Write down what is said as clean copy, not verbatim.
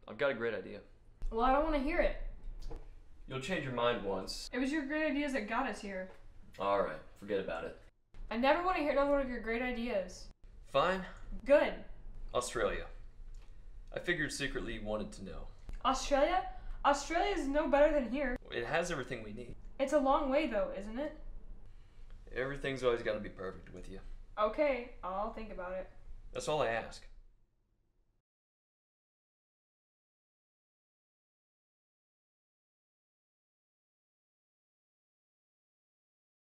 I've got a great idea. Well, I don't want to hear it. You'll change your mind once. It was your great ideas that got us here. Alright, forget about it. I never want to hear another one of your great ideas. Fine. Good. Australia. I figured secretly you wanted to know. Australia? Australia is no better than here. It has everything we need. It's a long way though, isn't it? Everything's always got to be perfect with you. Okay, I'll think about it. That's all I ask.